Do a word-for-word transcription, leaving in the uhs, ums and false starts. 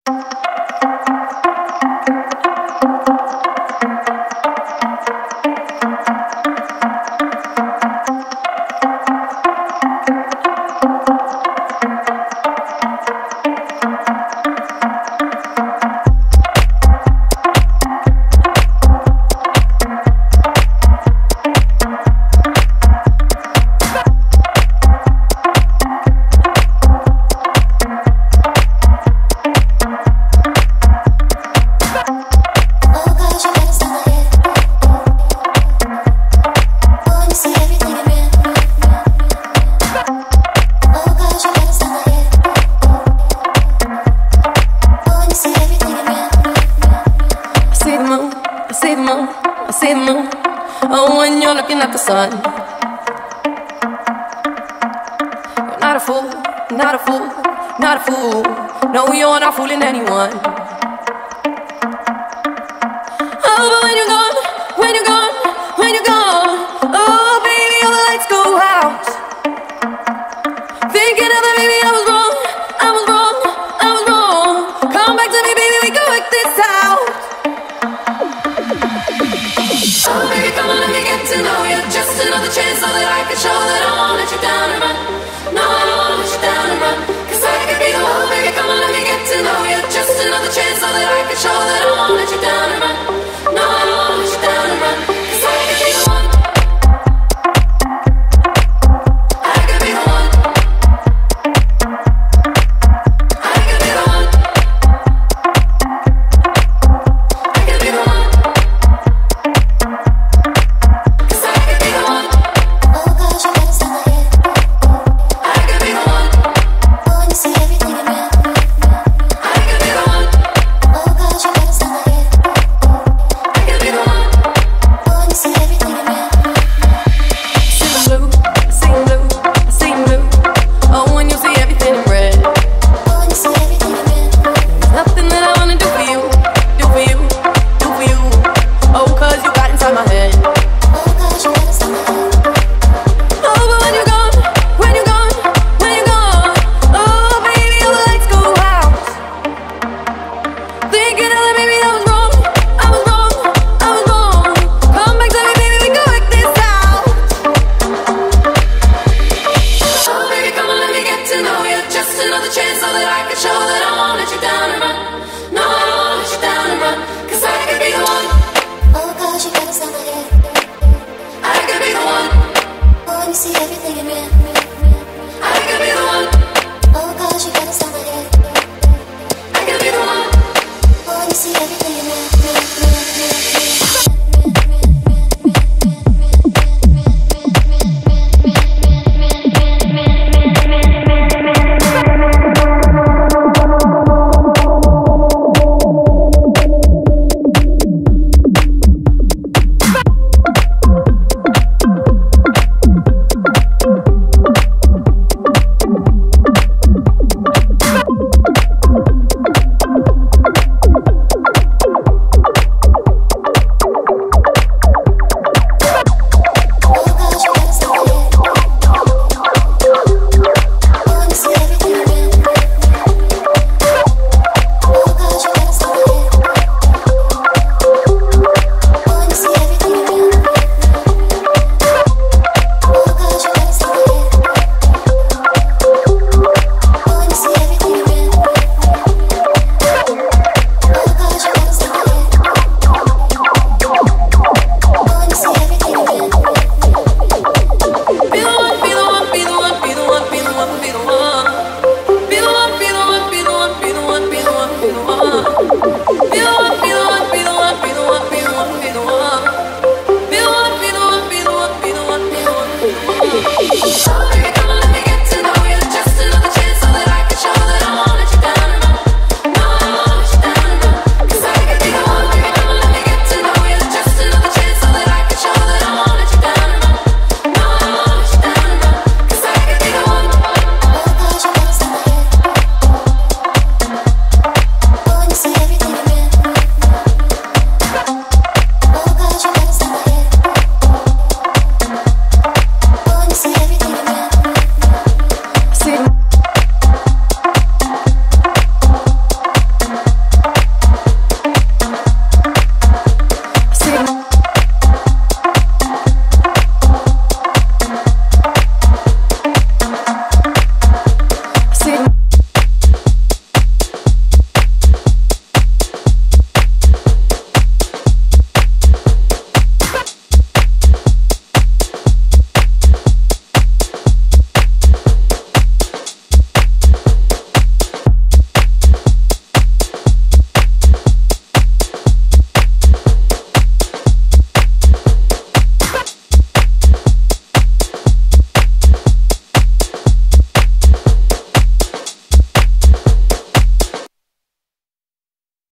Sun. You're not a fool, not a fool, not a fool. No, you're not fooling anyone. Oh, but when you're gone, when you're gone, when you're gone, oh, baby, all the lights go out. Thinking of it, baby, I was wrong, I was wrong, I was wrong. Come back to me, baby, we can work this out. Oh, baby, come on, let me get to know you. Just another chance so that I can show that I won't let you down and run. No, I don't wanna let you down and run. Cause I could be the one, baby, come on, let me get to know you. Just another chance so that I can show that